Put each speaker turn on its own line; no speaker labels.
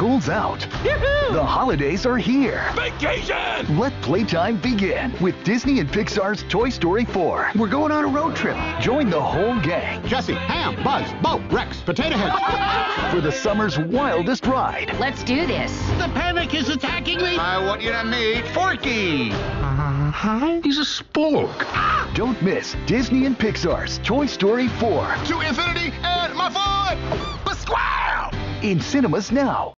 School's out.
Yoo-hoo!
The holidays are here.
Vacation!
Let playtime begin with Disney and Pixar's Toy Story 4. We're going on a road trip. Join the whole gang
Jesse, Ham, Buzz, Bo, Rex, Potato Head.
for the summer's wildest ride.
Let's do this.
The panic is attacking me.
I want you to meet Forky.
He's a spork.
Don't miss Disney and Pixar's Toy Story 4
To infinity and my foot! Squirrel!
in cinemas now.